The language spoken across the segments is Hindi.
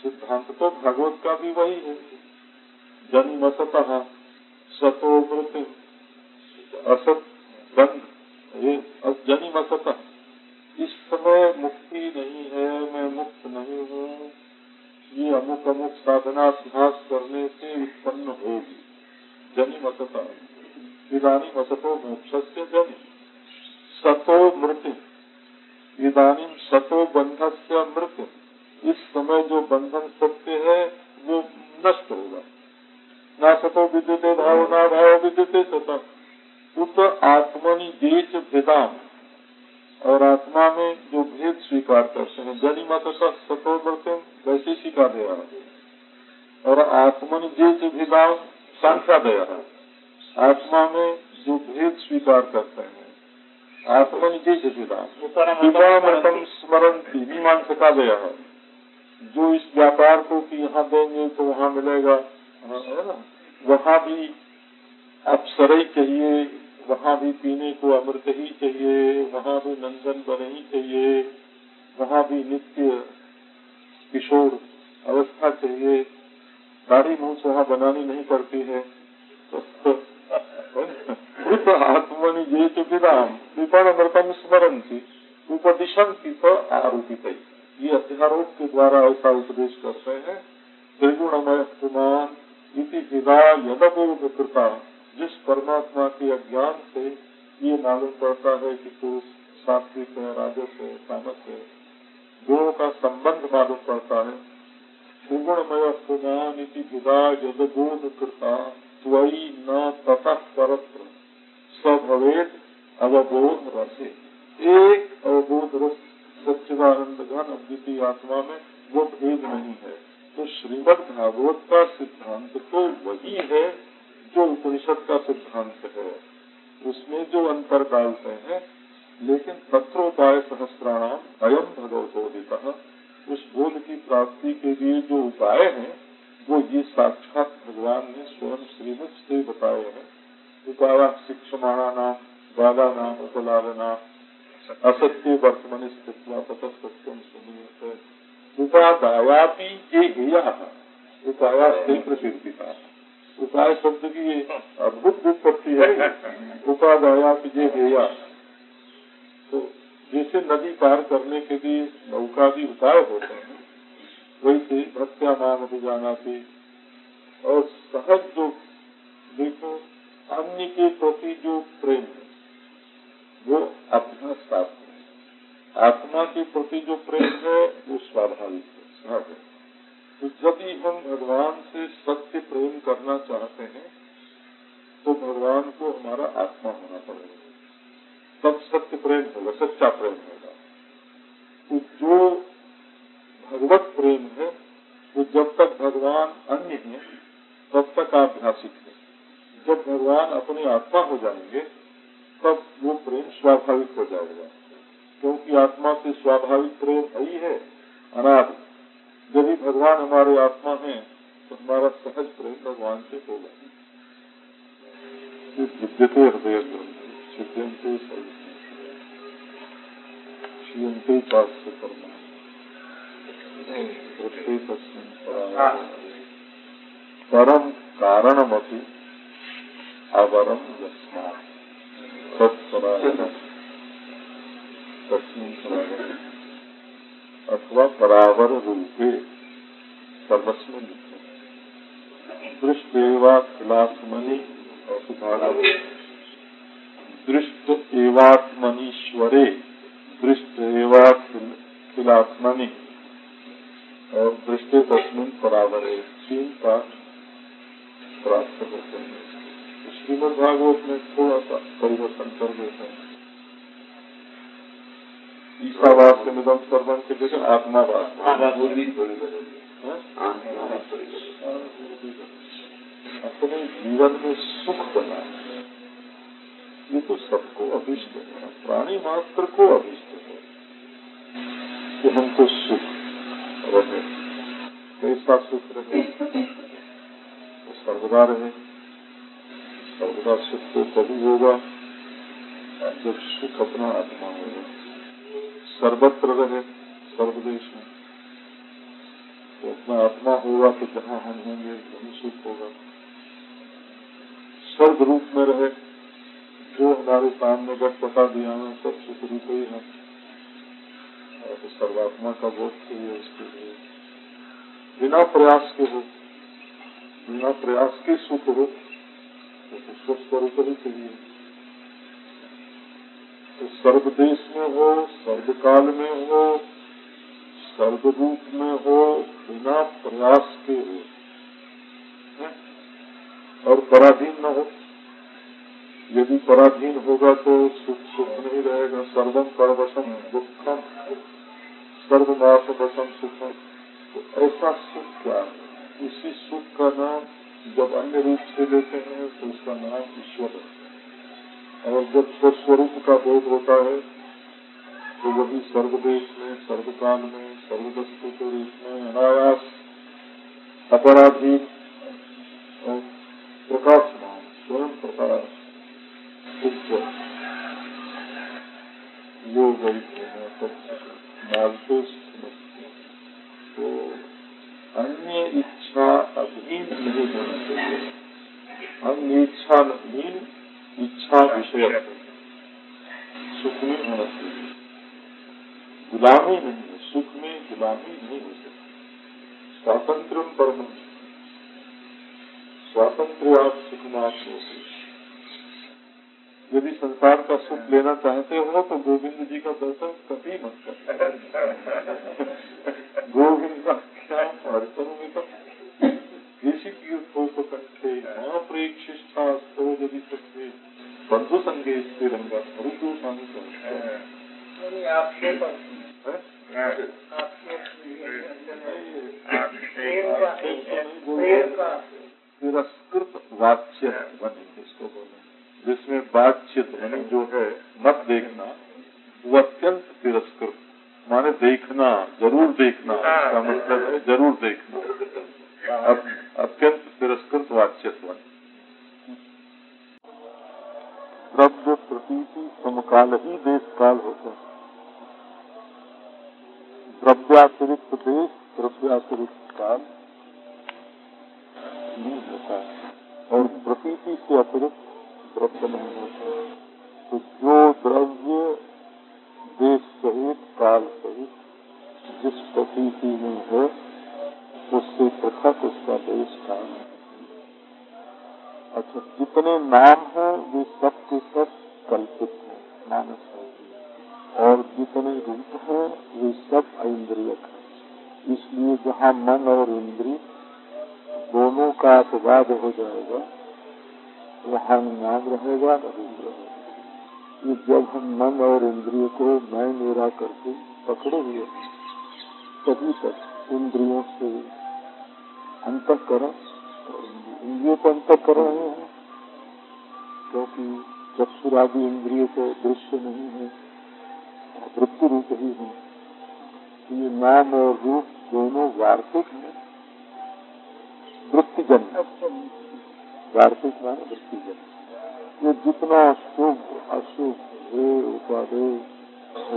सिद्धांत तो भागवत का भी वही है। जन्मसतः सतो मृत्यु असत बंध, ये जन्मसतः, इस समय मुक्ति नहीं है, मैं मुक्त नहीं हूँ, ये अमुक अमुक साधनाभ्यास करने से उत्पन्न होगी। जन्मसतः इदानीम असतो मोक्षस्य जनि सतो मृत्यु, इदानीम सतो बंधस्य मृत्यु, इस समय जो बंधन सत्य है वो नष्ट होगा। ना सतो विद्युते भाव, ना भाव विद्युते सता, उत आत्मनि देश भेदाम, और आत्मा में जो भेद स्वीकार करते हैं, जनि मत सतो मृत्यु वैसे सिखा दे रहा है। और आत्मनि देश भेदाम सांख्या दया है, आत्मा में जो भेद स्वीकार करते हैं, आत्मनि देश भेदाम स्मरणती मीमांसका दया है, जो इस व्यापार को कि यहाँ देंगे तो वहाँ मिलेगा, है ना, वहाँ भी अप्सरई चाहिए, वहाँ भी पीने को अमृत ही चाहिए, वहाँ भी नंदन बन ही चाहिए, वहाँ भी नित्य किशोर अवस्था चाहिए, दाढ़ी मूछ वहाँ बनानी नहीं पड़ती है। तो आत्मनि ये तो विदाम विपण अमृतम स्मरणती उपदिशंति तो आरोपित, ये अध्यारोप के द्वारा ऐसा उपदेश करते हैं। त्रिगुणमय पुमान इति विदा यदबोध कृता, जिस परमात्मा के अज्ञान से ये मालूम पड़ता है कि पुरुष सात्विक है, राजस है, तामस है, गुणों का संबंध मालूम पड़ता है। त्रिगुणमय पुमान इति विदा यदबोध कृता त्वयि न ततः परत्र सभवेद अवबोध रसे, एक अवबोध रस सच्चिदानंद घन अद्वितीय आत्मा में वो भेद नहीं है। तो श्रीमद् भागवत का सिद्धांत तो वही है जो उपनिषद का सिद्धांत है, उसमें जो अंतर डालते हैं। लेकिन तत्रोपाय सहस्राणाम अयम भगवतोदितः, उस बोध की प्राप्ति के लिए जो उपाय हैं वो ये साक्षात भगवान ने स्वयं श्रीमुख से बताए हैं। उपाया शिक्षमाणा नाम बाला नाम उपलालना असत्य वर्तमान स्थित्वा ततस्तम सुनियते उपादायापि ये हेया, उपाया से प्रसिद्धिता, उपाय शब्द की ये अद्भुत व्युत्पत्ति है। उपादायापि ये हेया, तो जैसे नदी पार करने के लिए नौका भी उपाय होते हैं, वैसे भक्त्या नाम अभिजानाति, और सहज जो देखो अन्य के प्रति जो प्रेम है वो अभ्यास प्राप्त है, आत्मा के प्रति जो प्रेम है वो स्वाभाविक है, सहज है। तो जब भी हम भगवान से सत्य प्रेम करना चाहते हैं तो भगवान को हमारा आत्मा होना पड़ेगा, तब सत्य प्रेम होगा, सच्चा प्रेम होगा। तो जो भगवत प्रेम है वो जब तक भगवान अन्य है तब तक आध्यासिक है। जब भगवान अपने आत्मा हो जाएंगे तब वो प्रेम स्वाभाविक हो जाएगा, क्योंकि आत्मा से स्वाभाविक प्रेम ही है अनादि। जब भी भगवान हमारे आत्मा हैं तो हमारा सहज प्रेम भगवान से होगा। विद्यते हृदय सिद्ध्यन्ते क्षीयन्ते चास्य कर्म परम कारणमपि अवरम यस्मात् तत्परायण तस्मिन् परायण अथवा परावर रूपे सर्वस्मिन् दृष्ट एवात्मनि दृष्ट एवात्मनीश्वरे दृष्ट एवात्मनि और दृष्टि तस्मिन् परावरे, 3 पाठ प्राप्त होते हैं। श्रीमद् भागवत में थोड़ा सा परिवर्तन कर देते हैं। ईशावास्य निदम सर्वम के जगह आत्मावास, अपने जीवन में सुख बना, ये तो सबको अभिष्ट है, प्राणी मात्र को अभिष्ट है कि हमको सुख रहे। कैसा सुख रहे? तो सर्वदा रहे। सर्वदा सुख तो तभी होगा जब सुख अपना आत्मा होगा। सर्वत्र रहे, सर्वदेश में, तो अपना आत्मा होगा तो जहाँ हम होंगे वहीं सुख होगा। स्वर्ग रूप में रहे, जो हमारे सामने बता दिया है सब सुख रूप ही है, और तो सर्वात्मा का बोध चाहिए उसके लिए, बिना प्रयास के हो, बिना प्रयास के सुख हो तो सुख स्वरूप ही चाहिए। तो सर्वदेश में हो, सर्वकाल में हो, सर्वरूप में हो, बिना प्रयास के हो और पराधीन न हो। यदि पराधीन होगा तो सुख नहीं रहेगा। सर्वम परवशम दुखम सर्वनाश वशम सुखम, तो ऐसा सुख क्या है? उसी सुख का नाम जब अन्य रूप से लेते हैं तो उसका नाम ईश्वर है, और जब स्वस्वरूप का बोध होता है तो वही सर्वदेश में, सर्वकाल में, सर्ववस्तु के रूप में अनायास अपराधीन और प्रकाशमान स्वयं प्रकाश योग मालते तो अन्य इच्छा अधीन नहीं होना चाहिए। अन्य इच्छा अधीन इच्छा विषय सुख में होना चाहिए। गुलामी नहीं है, सुख में गुलामी नहीं हो सकती। स्वातंत्र परम स्वातंत्र आप सुखनाथ होते। यदि संसार का सुख लेना चाहते हो तो गोविंद जी का दर्शन कभी मत कर। गोविंद का क्या में तो किसी तीर्थ हो तो कंठे महाप्रेक्षिष्ठा तो यदि सकते बंधु संगे स्थिरंगा रुद्र संग तिरस्कृत वाच्य ध्वनि इसको बोले, जिसमें वाच्य ध्वनि जो है मत देखना, वो अत्यंत तिरस्कृत माने देखना, जरूर देखना, इसका मतलब है जरूर देखना, अत्यंत तिरस्कृत वाच्य ध्वनि। द्रव्य प्रतीति समकाल ही देश काल होता है। द्रव्यातिरिक्त देश, द्रव्यातिरिक्त काल नहीं होता है, और प्रतीति से अतिरिक्त द्रव्य नहीं होता है। तो जो द्रव्य देश सहित काल सहित जिस प्रतीति में है उससे पृथक उसका देश काल है। अच्छा, जितने नाम हैं वे सब के सब कल्पित हैं, मानस है, और जितने रूप हैं वे सब ऐन्द्रियक हैं। इसलिए जहाँ मन और इंद्रिय दोनों का अपवाद हो जाएगा वहाँ नाम रहेगा न रूप रहेगा। ये जब हम मन और इंद्रिय को मैं मेरा करके पकड़े हुए तभी तक इंद्रियों से अंतःकरण, इंद्रियों को अंतःकरण नहीं है क्योंकि चक्षुरादि इंद्रियों को दृश्य नहीं है, वृत्ति रूप ही है। ये नाम और रूप दोनों वार्तिक है, वृत्तिजन, वार्तिक माने वृत्तिजन। ये जितना शुभ अशुभ है उपादेय हो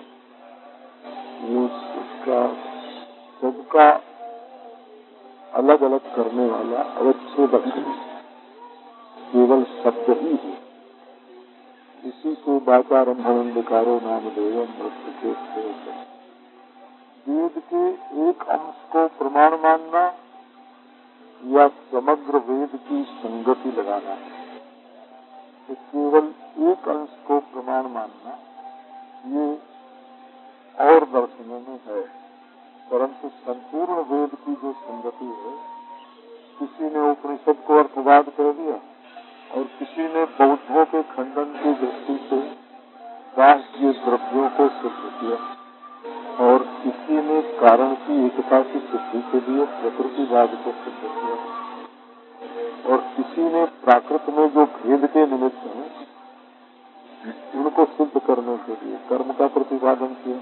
उसका सबका अलग अलग करने वाला अवच्छेदक केवल शब्द ही है। इसी को वाचारंभणंधकारो नाम देवम मृत्यु के वेद के एक अंश को प्रमाण मानना या समग्र वेद की संगति लगाना है। तो केवल एक अंश को प्रमाण मानना ये और दर्शनों में है, परंतु संपूर्ण वेद की जो संगति है, किसी ने उपनिषद को अर्थवाद कह दिया और किसी ने बौद्धों के खंडन की दृष्टि से बाह्य द्रव्यों को सिद्ध किया और किसी ने कारण की एकता की सिद्धि के लिए प्रकृतिवाद को सिद्ध किया और किसी ने प्राकृत में जो भेद के निमित्त हैं उनको सिद्ध करने के लिए कर्म का प्रतिपादन किया।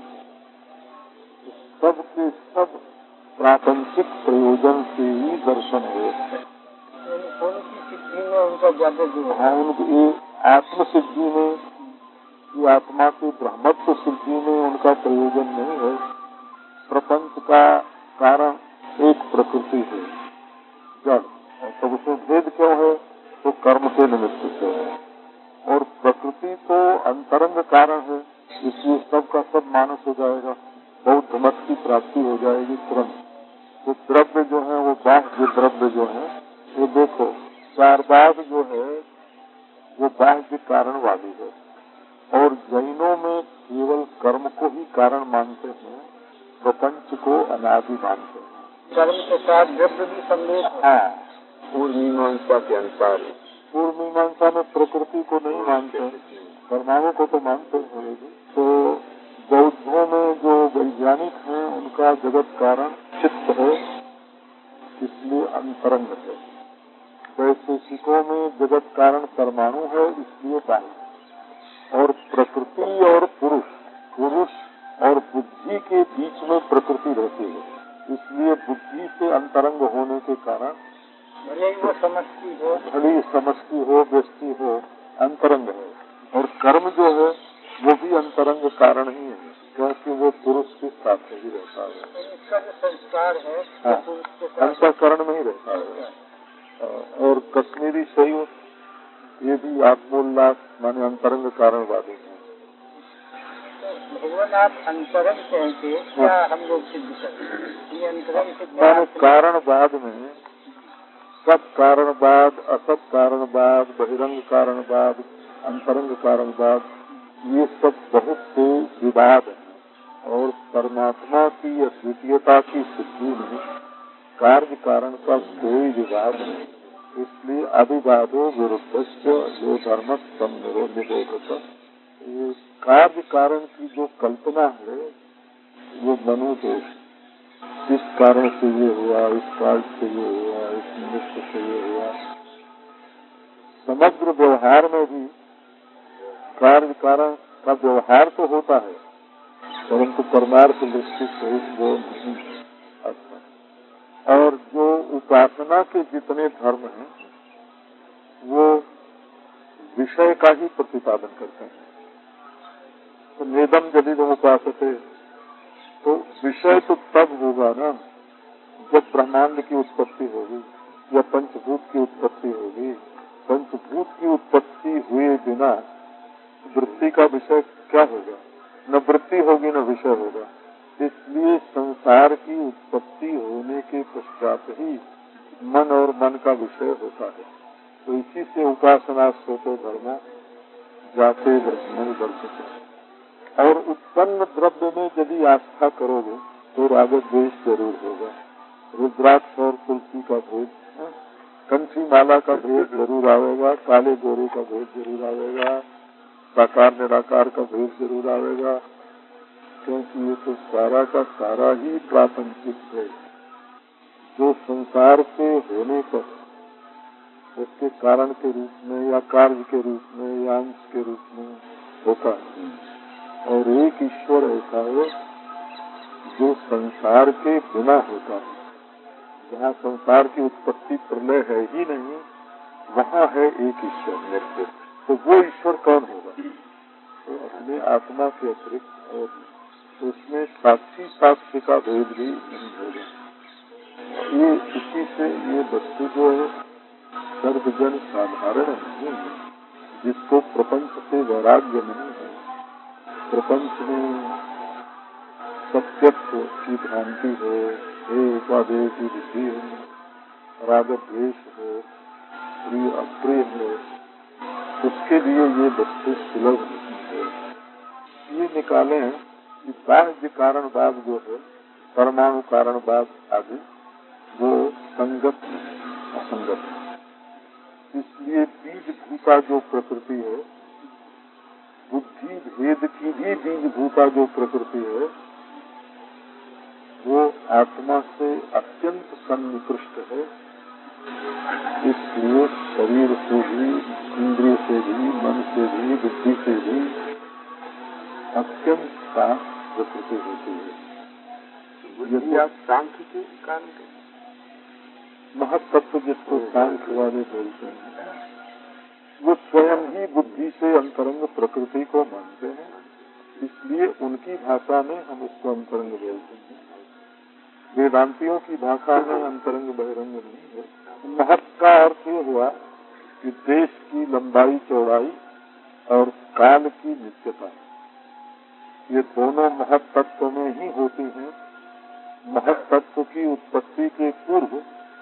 सब के सब प्रापंचिक प्रयोजन से ही दर्शन है। उनकी आत्म सिद्धि में, ये आत्मा के ब्रह्मत्व सिद्धि में उनका प्रयोजन नहीं है। प्रपंच का कारण एक प्रकृति है जड़, और तब उसमें भेद क्यों है? तो कर्म के निमित्त से है। और प्रकृति तो अंतरंग कारण है, इसलिए सबका सब मानस हो जाएगा, बौद्ध मत की प्राप्ति हो जाएगी तुरंत। तो द्रव्य जो है वो बाह्य द्रव्य जो है, वो देखो चारवाद जो है वो बाह्य कारणवादी है, और जैनों में केवल कर्म को ही कारण मानते हैं, प्रपंच को अनादि मानते हैं। कर्म के साथ द्रव्य भी सम्मिलित है। हाँ, पूर्व मीमांसा के अनुसार। पूर्व मीमांसा में प्रकृति को नहीं मानते, परमाणु को तो मानते हैं। तो बौद्धों में जो वैज्ञानिक हैं उनका जगत कारण चित्त है, इसलिए अंतरंग है। वैशेषिकों में जगत कारण परमाणु है, इसलिए बाह्य। और प्रकृति और पुरुष और बुद्धि के बीच में प्रकृति रहती है, इसलिए बुद्धि से अंतरंग होने के कारण भले वो समझती हो, भली समझती हो, व्यस्ती हो, अंतरंग है। और कर्म जो है वो भी अंतरंग कारण ही है, क्योंकि वो पुरुष के साथ ही रहता है। इसका जो संस्कार है अंतःकरण में ही रहता है। और कश्मीरी शैव ये भी आत्मोल्लास माने अंतरंग कारणवादी है। भगवान आप अंतरंग कहते क्या हम लोग सिद्ध करते? ये अंतरंग से माने कारणवाद में सब कारणवाद, असत कारणवाद, बहिरंग कारणवाद, अंतरंग कारणवाद, ये सब बहुत से विवाद हैं। और परमात्मा की अद्वितीयता की सिद्धि में कार्य कारण का कोई विवाद नहीं, इसलिए अभिवादो विरुद्ध जो धर्म निरोधक। कार्य कारण की जो कल्पना है वो मनोदोष, इस कारण से ये हुआ, इस काल से ये हुआ, इस निमित्त से ये हुआ। समग्र व्यवहार में भी कार्य कारण का व्यवहार तो होता है, परंतु परमार्थ दृष्टि से वो नहीं आता। और जो उपासना के जितने धर्म हैं वो विषय का ही प्रतिपादन करते हैं। तो नेदम जदिदम उपासते, तो विषय तो तब होगा ना जब ब्रह्मांड की उत्पत्ति होगी या पंचभूत की उत्पत्ति होगी। पंचभूत की उत्पत्ति हुए बिना वृत्ति का विषय क्या होगा? न वृत्ति होगी न विषय होगा। इसलिए संसार की उत्पत्ति होने के पश्चात ही मन और मन का विषय होता है। तो इसी से उपासना सोतो धर्म जाते ब्रह्मणि वर्तते। और उत्पन्न द्रव्य में यदि आस्था करोगे तो राग द्वेष जरूर होगा। रुद्राक्ष और तुलसी का भेद, कंठी माला का भेद जरूर आवेगा, काले गोरे का भेद जरूर आवेगा, साकार निराकार का भेद जरूर आवेगा, क्योंकि ये तो सारा का सारा ही प्रापंचिक है। जो संसार के होने पर उसके कारण के रूप में या कार्य के रूप में या अंश के रूप में होता है। और एक ईश्वर ऐसा है जो संसार के बिना होता है। जहाँ संसार की उत्पत्ति प्रलय है ही नहीं, वहाँ है एक ईश्वर निर्देश। तो वो ईश्वर कौन होगा? तो अपने आत्मा के अतिरिक्त, और उसमें साक्षी साक्ष्य का भेद भी नहीं होगा। ये इसी से ये वस्तु जो है सर्वजन साधारण नहीं है, जिसको प्रपंच से वैराग्य नहीं है। प्रपंच में सत्यत्व की भ्रांति हो, उपादेय की बुद्धि हो, राग द्वेष हो, प्रिय अप्रिय हो, उसके लिए ये वस्तु सुलभ नहीं है। ये निकाले कि बाह्य कारणवाद जो है, परमाणु कारणवाद आदि, वो संगत असंगत है। इसलिए बीज भूता जो प्रकृति है, बुद्धि भेद की भी बीज भूता जो प्रकृति है, वो आत्मा से अत्यंत सन्निकृष्ट है। इसलिए शरीर से भी, इंद्रिय से भी, मन से भी, बुद्धि से भी अत्यंत शांत प्रकृति होती है। यदि आप सांख्य के कारण महत्व जिसको सांख्य वाले बोलते हैं, वो स्वयं ही बुद्धि से अंतरंग प्रकृति को मानते हैं, इसलिए उनकी भाषा में हम उसको अंतरंग बोलते हैं। वेदांतियों की भाषा में अंतरंग बहिरंग नहीं है। महत का अर्थ ये हुआ कि देश की लंबाई चौड़ाई और काल की नित्यता, ये दोनों महत तत्व में ही होती हैं। महत तत्व की उत्पत्ति के पूर्व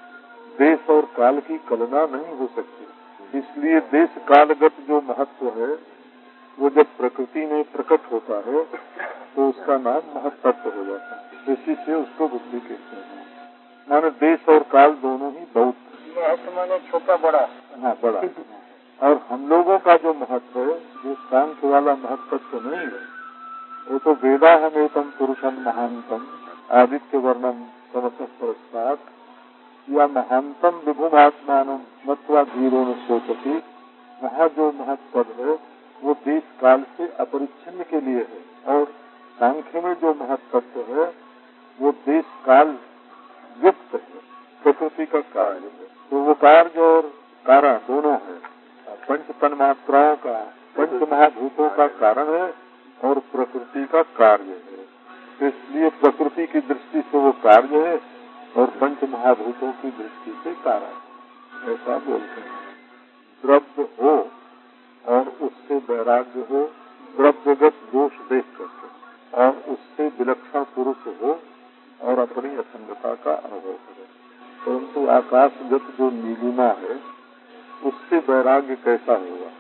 देश और काल की कल्पना नहीं हो सकती। इसलिए देश कालगत जो महत्व है वो जब प्रकृति में प्रकट होता है तो उसका नाम महत तत्व हो जाता है। इसी से उसको बुद्धि कहते हैं। माने देश और काल दोनों ही बहुत महत्व माने छोटा बड़ा। हाँ, बड़ा। और हम लोगों का जो महत्व है वो सांख्य वाला महत्व तो नहीं है। वो तो वेदा हमेतम पुरुषम महानतम आदित्य वर्णम समस्त परस्तात् या महानतम विभुमात्मान मत्वा धीरो न सोचती। वहाँ जो महत्व है वो देश काल से अपरिच्छिन्न के लिए है। और सांख्य में जो महत्व है वो देश काल युक्त है, प्रकृति का कार्य है। तो वो कार्य और कारण दोनों है। पंच तन्मात्राओं का, पंच महाभूतों का कारण है और प्रकृति का कार्य है। इसलिए प्रकृति की दृष्टि से वो कार्य है और पंच महाभूतों की दृष्टि से कारण, ऐसा बोलते हैं। द्रव्य हो और उससे वैराग्य हो, द्रव्यगत दोष देख करके, और उससे विलक्षण पुरुष हो और अपनी असंगता का अनुभव करे। परंतु आकाशगत जो नीलिमा है उससे वैराग्य कैसा होगा?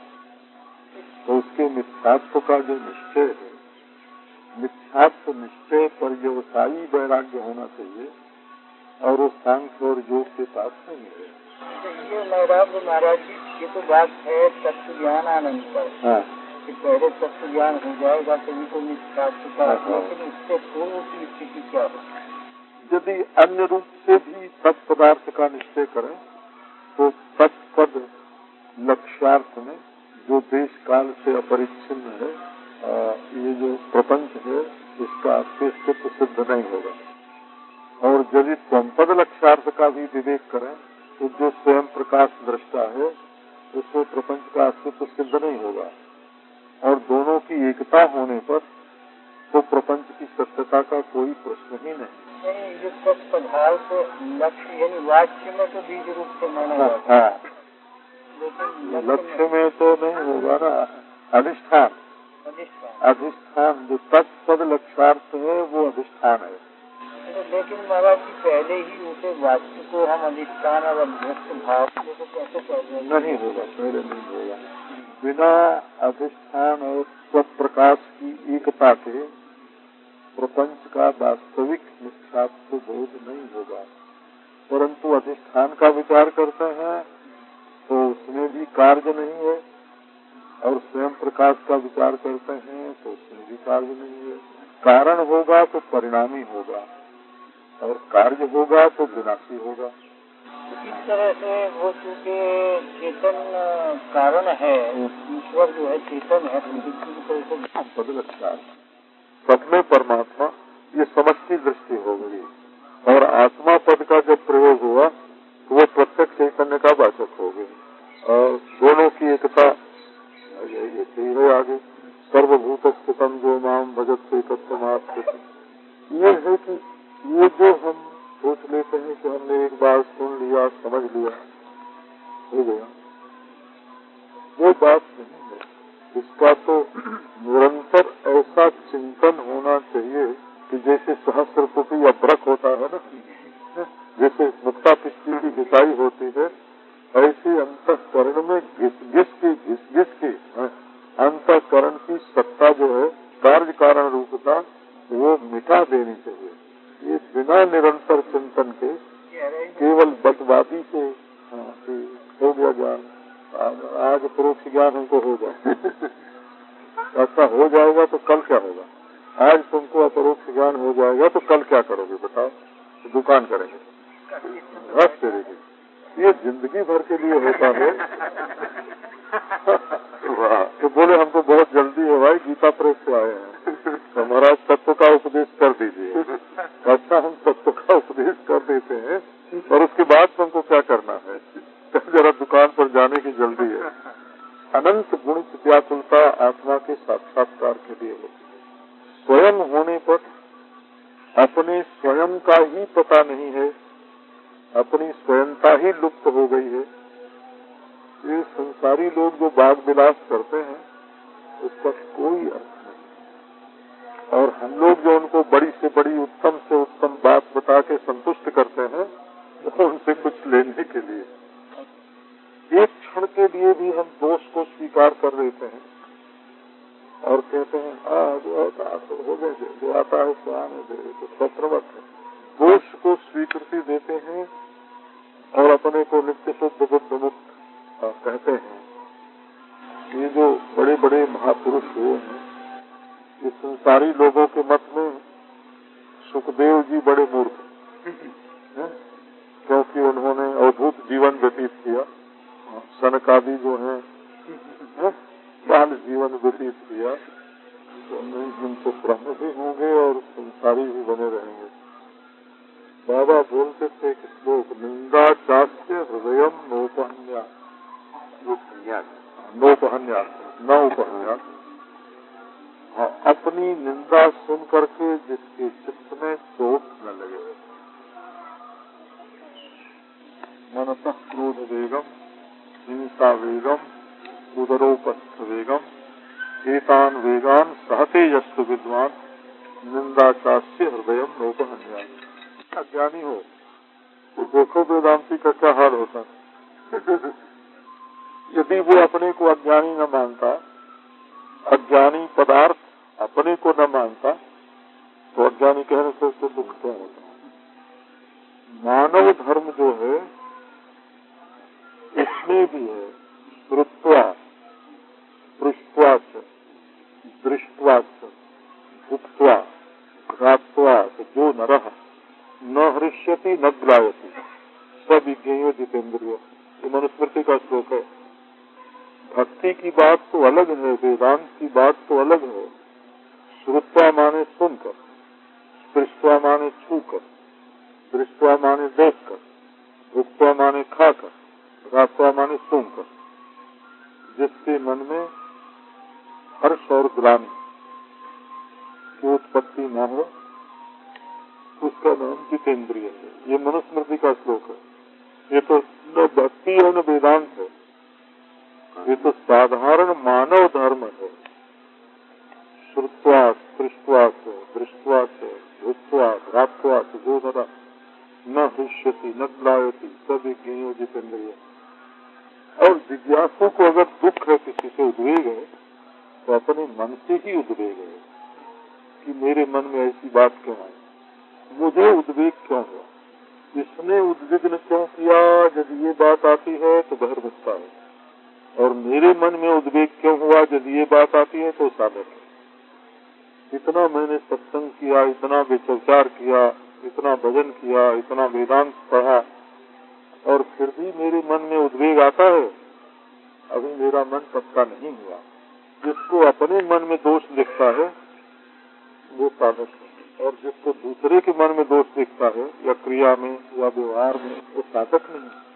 तो उसके मिथ्यात्व का जो निश्चय है, मिथ्यात्व निश्चय पर्यवसायी वैराग्य होना चाहिए और वो सांख्य और योग के पास नहीं है। ये वैराग्य महाराज जी, ये तो बात है तत्व ज्ञान आनंद पर। हाँ। कि पहले तत्व ज्ञान हो जाएगा तभी तो मिथ्यात्व का, लेकिन उससे पूर्व की स्थिति क्या हो? यदि अन्य रूप से भी तत्पदार्थ का निश्चय करें तो तत्पद लक्ष्यार्थ में जो देश काल से अपरिच्छिन्न है, ये जो प्रपंच है इसका अस्तित्व सिद्ध नहीं होगा। और यदि संपद लक्ष्यार्थ का भी विवेक करें तो जो स्वयं प्रकाश दृष्टा है उसमें प्रपंच का अस्तित्व सिद्ध नहीं होगा। और दोनों की एकता होने पर तो प्रपंच की सत्यता का कोई प्रश्न ही नहीं। जो तत्पदार्थ लक्ष्य यानी वाक्य में तो बीज रूप से माना जाता है, लेकिन लक्ष्य में तो नहीं होगा ना। अधिष्ठान, अधिष्ठान जो तत्पद लक्ष्यार्थ है वो अधिष्ठान है। लेकिन महाराज जी पहले ही उसे वाक्य को हम अधिष्ठान और अभ्यस्त भाव को तो कैसे कहते नहीं होगा, पहले नहीं होगा। बिना अधिष्ठान और स्वप्रकाश की एकता के प्रपंच का वास्तविक मिथ्यात्व बोध नहीं होगा। परंतु अधिष्ठान का विचार करते हैं तो उसमें भी कार्य नहीं है, और स्वयं प्रकाश का विचार करते हैं तो उसमें भी कार्य नहीं है। कारण होगा तो परिणामी होगा और कार्य होगा तो विनाशी होगा। इस तरह से वो चूँकि चेतन कारण है, ईश्वर जो है चेतन है, बदलता सब में परमात्मा, ये समष्टि दृष्टि हो गई। और आत्मा पद का जब प्रयोग हुआ तो वो प्रत्यक्ष चैतन्य का वाचक हो गई। और दोनों की एकता यही है आगे। सर्वभूत स्थितम जो माम भजत से तत्वमात्र, ये है कि ये जो हम सोच लेते हैं कि हमने एक बार सुन लिया, समझ लिया, हो गया, वो बात नहीं है। इसका तो निरंतर ऐसा चिंतन होना चाहिए कि जैसे सहस्रपुटी अभ्रक होता है ना, जैसे मुक्ता पिष्टी की घिसाई होती है, ऐसे अंतःकरण में घिस घिस के अंतःकरण की सत्ता जो है कार्य कारण रूपता वो मिटा देनी चाहिए। ये बिना निरंतर चिंतन के केवल बदवादी से हो गया ज्ञान, आज परोक्ष ज्ञान हमको हो जाए ऐसा हो जाएगा तो कल क्या होगा? आज तुमको अपरोक्ष ज्ञान हो जाएगा तो कल क्या करोगे बताओ? तो दुकान करेंगे, रस करेंगे। ये जिंदगी भर के लिए होता है। तो बोले हमको बहुत जल्दी है भाई, गीता प्रेस से आए हैं तो महाराज तत्व का उपदेश कर दीजिए। अच्छा हम तत्व का उपदेश कर देते हैं और उसके बाद तुमको क्या करना है? जरा दुकान पर जाने की जल्दी है। अनंत गुणित व्याकुलता आत्मा के साक्षात्कार के लिए होती है। स्वयं होने पर अपने स्वयं का ही पता नहीं है, अपनी स्वयंता ही लुप्त हो गई है। ये संसारी लोग जो बाग विलास करते हैं उसका कोई अर्थ नहीं। और हम लोग जो उनको बड़ी से बड़ी उत्तम से उत्तम बात बता के संतुष्ट करते हैं वो उनसे कुछ लेने के लिए एक क्षण के लिए भी हम दोष को स्वीकार कर लेते हैं और कहते हैं जो आता तो हो गए, जो आता है सो आने दे, तो स्वप्रवत है। दोष को स्वीकृति देते हैं और अपने को नित्य शुद्ध बुद्ध मुक्त कहते हैं। ये जो बड़े बड़े महापुरुष हुए हैं, इस संसारी लोगों के मत में सुखदेव जी बड़े मूर्ख हैं, क्योंकि उन्होंने अद्भुत जीवन व्यतीत किया। सनकादि जो है बाल जीवन व्यतीत किया, तो जिनको ब्रह्म भी होंगे और संसारी भी बने रहेंगे। बाबा बोलते थे कि श्लोक निंदा चास्य हृदयम नोपहन्या, नोपहन्या न उपहन्या। अपनी निंदा सुन करके जिसके चित्त में चोट न लगे। मनसः क्रोध वेगम, हिंसा वेगम, उदरोपस्थ वेगम, एतान वेगान सहते यस्तु विद्वान, निंदा चास्य हृदयम नोपहन्या। अज्ञानी हो तो देखो वेदांती का क्या हाल होता है। यदि वो अपने को अज्ञानी न मानता, अज्ञानी पदार्थ अपने को न मानता, तो अज्ञानी कहने से उसको दुख क्या होता। मानव धर्म जो है इसमें भी है श्रुत्वा, पृष्ट्वा, दृष्ट्वा, भुक्त्वा, घ्रात्वा जो नरः न हृष्यति न ग्लायति स विज्ञेयो जितेन्द्रिय। ये मनुस्मृति का श्लोक है। भक्ति की बात तो अलग है, वेदांत की बात तो अलग है। श्रुत्वा माने सुनकर, स्पृष्ट्वा माने छूकर, दृष्ट्वा माने देखकर, भुक्त्वा माने खाकर, घ्रात्वा माने सूंघकर। जिसके मन में हर्ष और ग्लानि की उत्पत्ति न हो उसका नाम जितेंद्रिय है। ये मनुस्मृति का श्लोक है। ये तो न भक्ति और न वेदांत है, ये तो साधारण मानव धर्म है। श्रुत्वा, स्पृष्ट्वा, दृष्ट्वा, भुक्त्वा, घ्रात्वा जो नरः न हृष्यति न ग्लायति स विज्ञेयो जितेन्द्रिय। और जिज्ञासु को अगर दुख है, किसी से उद्वेग है, तो अपने मन से ही उद्वेग है कि मेरे मन में ऐसी बात क्यों आई, मुझे उद्वेग क्यों हुआ, इसने उद्विग्न क्यों किया। यदि ये बात आती है तो बहिर्मुखता है, और मेरे मन में उद्वेग क्यों हुआ यदि ये बात आती है तो साधक है। इतना मैंने सत्संग किया, इतना विचार किया, इतना भजन किया, इतना वेदांत पढ़ा, और फिर भी मेरे मन में उद्वेग आता है, अभी मेरा मन पक्का नहीं हुआ। जिसको अपने मन में दोष दिखता है वो साधक है, और जिसको दूसरे के मन में दोष दिखता है या क्रिया में या व्यवहार में वो साधक नहीं।